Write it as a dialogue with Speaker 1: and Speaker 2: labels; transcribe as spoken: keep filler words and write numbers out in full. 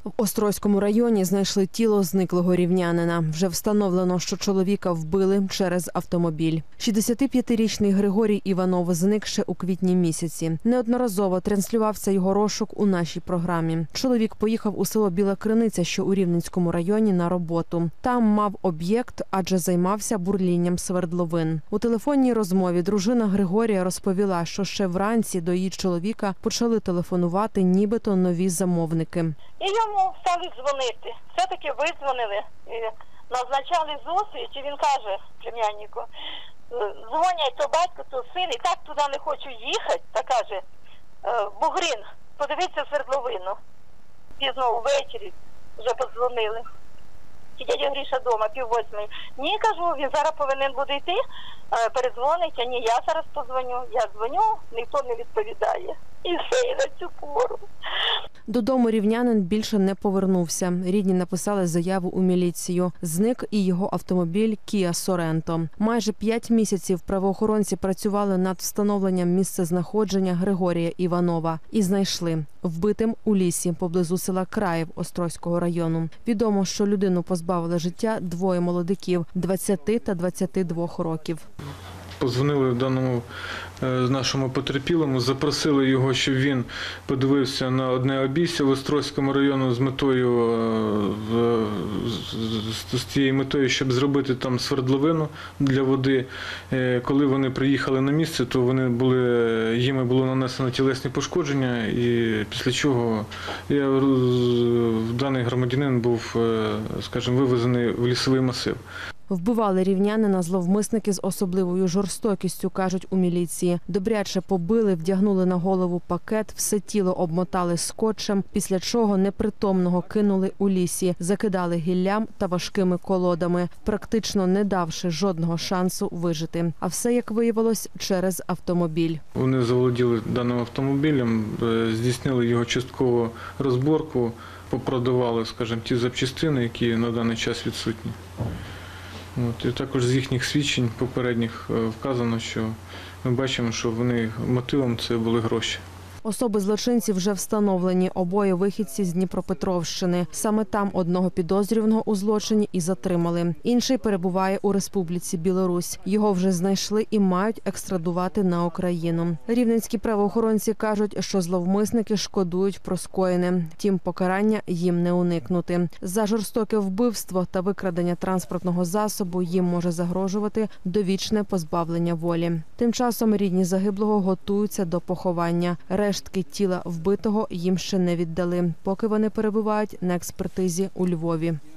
Speaker 1: В Острозькому районі знайшли тіло зниклого рівнянина. Вже встановлено, що чоловіка вбили через автомобіль. шістдесятип'ятирічний Григорій Іванов зник ще у квітні місяці. Неодноразово транслювався його розшук у нашій програмі. Чоловік поїхав у село Біла Криниця, що у Рівненському районі, на роботу. Там мав об'єкт, адже займався бурлінням свердловин. У телефонній розмові дружина Григорія розповіла, що ще вранці до її чоловіка почали телефонувати нібито нові замовники.
Speaker 2: І йому стали дзвонити. Все-таки видзвонили, назначали зустріч, і він каже племяннику: дзвонять то батько, то син, і так туди не хочу їхати, та каже: Бугрин, подивіться свердловину. Пізно ввечері вже подзвонили. І дядя Гріша вдома, пів восьмої. Ні, кажу, він зараз повинен буде йти, передзвонить, а ні, я зараз позвоню. Я дзвоню, ніхто не відповідає. І все, і на цю пору.
Speaker 1: Додому рівнянин більше не повернувся. Рідні написали заяву у міліцію. Зник і його автомобіль Kia Sorento. Майже п'ять місяців правоохоронці працювали над встановленням місцезнаходження Григорія Іванова. І знайшли вбитим у лісі поблизу села Країв Острозького району. Відомо, що людину позбавили життя двоє молодиків – двадцяти та двадцяти двох років.
Speaker 3: Позвонили даному нашому потерпілому, запросили його, щоб він подивився на одне обійстя в Острозькому районі з метою, з тією метою, щоб зробити там свердловину для води. Коли вони приїхали на місце, то вони були, їм було нанесено тілесні пошкодження, і після чого я, даний громадянин був, скажімо, вивезений в лісовий масив.
Speaker 1: Вбивали рівнянина зловмисники з особливою жорстокістю, кажуть у міліції. Добряче побили, вдягнули на голову пакет, все тіло обмотали скотчем, після чого непритомного кинули у лісі, закидали гіллям та важкими колодами, практично не давши жодного шансу вижити. А все, як виявилось, через автомобіль.
Speaker 3: Вони заволоділи даним автомобілем, здійснили його часткову розборку, попродавали, скажімо, ті запчастини, які на даний час відсутні. От, і також з їхніх свідчень попередніх вказано, що ми бачимо, що вони мотивом це були гроші.
Speaker 1: Особи злочинців вже встановлені, обоє вихідці з Дніпропетровщини. Саме там одного підозрюваного у злочині і затримали. Інший перебуває у Республіці Білорусь. Його вже знайшли і мають екстрадувати на Україну. Рівненські правоохоронці кажуть, що зловмисники шкодують про скоєне. Втім, покарання їм не уникнути. За жорстоке вбивство та викрадення транспортного засобу їм може загрожувати довічне позбавлення волі. Тим часом рідні загиблого готуються до поховання. Рештки тіла вбитого їм ще не віддали, поки вони перебувають на експертизі у Львові.